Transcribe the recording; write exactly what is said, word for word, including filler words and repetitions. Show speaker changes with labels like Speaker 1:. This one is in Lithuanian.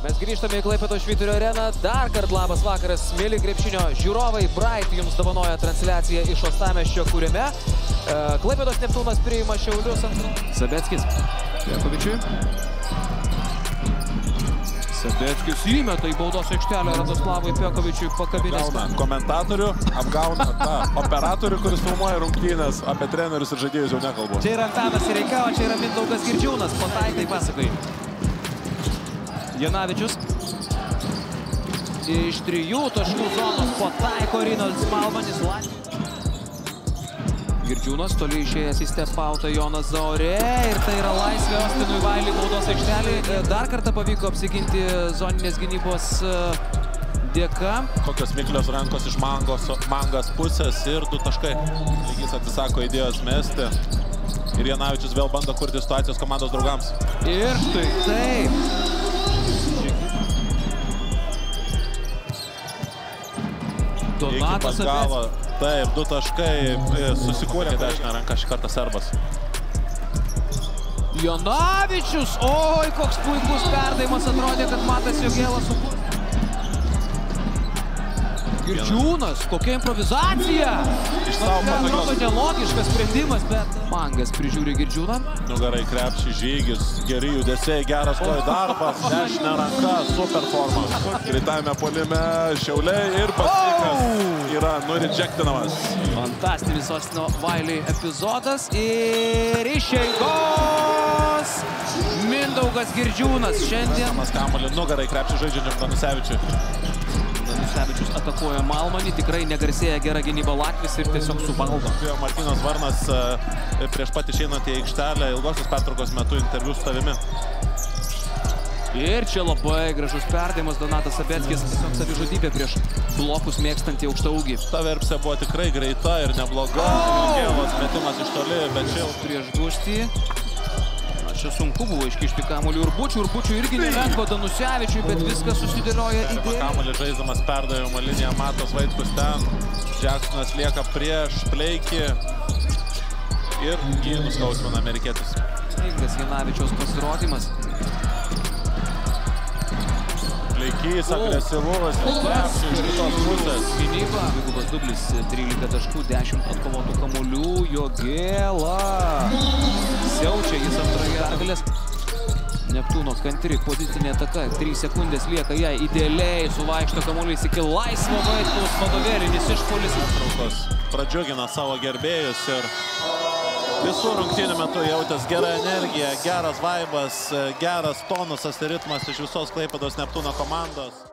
Speaker 1: Mes grįžtame į Klaipėdos Švyturio areną. Dar kart labas vakaras, mėly krepšinio žiūrovai. Bright jums dovanoja transliaciją iš Uostamiesčio, kuriame Klaipėdos Neptūnas priima Šiaulius antrą. Sabeckis. Jakovičiui. Sabeckis įmeta į baudos aikštelę Radoslavui Pekovičiui pakabinės.
Speaker 2: Apgauna komentatorių, apgauna tą operatorių, kuris filmuoja rungtynės. Apie trenerius ir žaidėjus jau nekalbu.
Speaker 1: Čia yra Antanas Sireika, o čia yra Mindaugas Girdžiūnas. Pataikai pasakai. Janavičius iš trijų taškų zonos pataiko Rinaldas Malmanis. Girdžiūnas toli išėjęs į stepautą Jonas Zaorė ir tai yra laisvė Ostinui Vailiui baudos aikštelį. Dar kartą pavyko apsiginti zoninės gynybos dėka.
Speaker 2: Kokios miklios rankos iš mangos, mangas pusės ir du taškai. Lygis atsisako idėjos mesti. Ir Janavičius vėl bando kurti situacijos komandos draugams.
Speaker 1: Ir štai taip. Donatas
Speaker 2: gavo, taip, du taškai, susikūrė dešinę ranką šį kartą serbas.
Speaker 1: Janavičius, oi, koks puikus perdavimas, atrodė, kad Matas Jogėlas sukūrė. Girdžiūnas, kokia improvizacija! Atrodo nelogiškas sprendimas, bet Mangas prižiūri Girdžiūną.
Speaker 2: Nugarai krepšį, žygis, geri judesiai, geras kojų darbas, dešinė ranka, super forma. Greitame puolime Šiauliai ir Pasikas yra nuridžektinamas.
Speaker 1: Fantastinis Ostino Vailiui epizodas ir iš eigos Mindaugas Girdžiūnas šiandien.
Speaker 2: Kamuolį nugarai krepšį žaidžiančiam Danusevičiui.
Speaker 1: Danusevičius atakuoja Malmanį, tikrai negarsėja gera gynyba Latvis ir tiesiog suvaldo.
Speaker 2: Martynas Varnas prieš pat išeinant į aikštelę ilgosios pertraukos metu interviu su tavimi.
Speaker 1: Ir čia labai gražus perdavimas Donatas Sabeckis, tiesiog savižudybė prieš blokus mėgstantį aukštaūgį.
Speaker 2: Ta verpsė buvo tikrai greita ir nebloga. Jogėlas metimas iš toli, bet čia
Speaker 1: prieš Gustį. Čia sunku buvo iškišti kamuolį Urbučių, Urbučių irgi nelengva Danusevičiui, bet viskas susidėlioja idėją.
Speaker 2: Kamuolį žaisdamas perdavimo liniją, Matas Vaitkus ten, Jacksonas lieka prieš Pleikį ir jį nuskausmina amerikietis.
Speaker 1: Ilgas Janavičiaus pasirodymas.
Speaker 2: Pleikys agresyvus, krepšį iš kitos pusės.
Speaker 1: Gynyba, dvigubas dublis, trylika taškų, dešimt atkovotų kamuolių, Jogėla. Siaučia jis antroje pergalės. Neptūno kantri, pozicinė ataka, trys sekundės lieka jai, idealiai suvaikšto kamuolys iki laisvo Vaitkaus, vadovėlinis išpuolis.
Speaker 2: Nuotraukos pradžiugina savo gerbėjus ir visų rungtynių metu jautęs gera energija, geras vaibas, geras tonusas ir ritmas iš visos Klaipėdos Neptūno komandos.